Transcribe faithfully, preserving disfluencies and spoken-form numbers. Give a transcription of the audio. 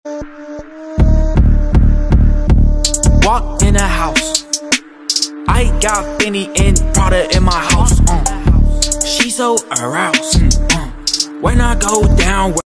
Walk in the house, I got Benny and Prada in my house. Uh. She so aroused. Mm, uh. When I go down.